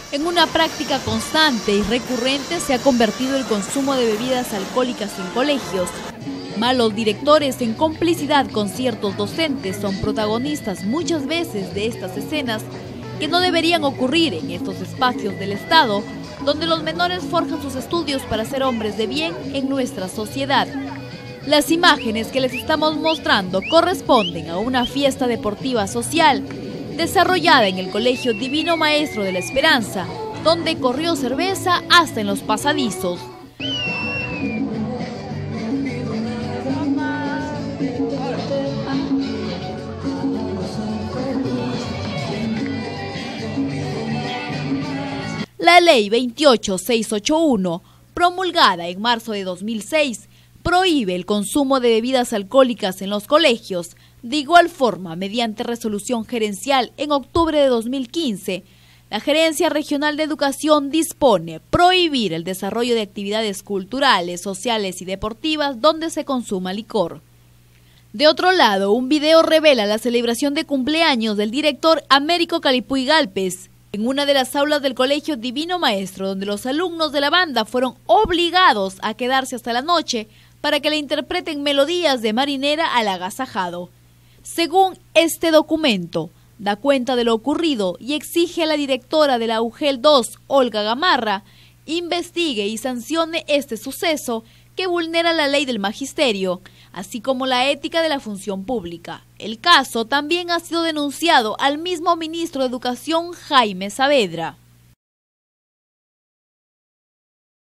En una práctica constante y recurrente se ha convertido el consumo de bebidas alcohólicas en colegios. Malos directores, en complicidad con ciertos docentes, son protagonistas muchas veces de estas escenas que no deberían ocurrir en estos espacios del Estado, donde los menores forjan sus estudios para ser hombres de bien en nuestra sociedad. Las imágenes que les estamos mostrando corresponden a una fiesta deportiva social desarrollada en el Colegio Divino Maestro de la Esperanza, donde corrió cerveza hasta en los pasadizos. La Ley 28681, promulgada en marzo de 2006, prohíbe el consumo de bebidas alcohólicas en los colegios. De igual forma, mediante resolución gerencial en octubre de 2015, la Gerencia Regional de Educación dispone prohibir el desarrollo de actividades culturales, sociales y deportivas donde se consuma licor. De otro lado, un video revela la celebración de cumpleaños del director Américo Calipuy Galpez en una de las aulas del Colegio Divino Maestro, donde los alumnos de la banda fueron obligados a quedarse hasta la noche para que le interpreten melodías de Marinera al Agasajado. Según este documento, da cuenta de lo ocurrido y exige a la directora de la UGEL 2, Olga Gamarra, investigue y sancione este suceso que vulnera la ley del magisterio, así como la ética de la función pública. El caso también ha sido denunciado al mismo ministro de Educación, Jaime Saavedra.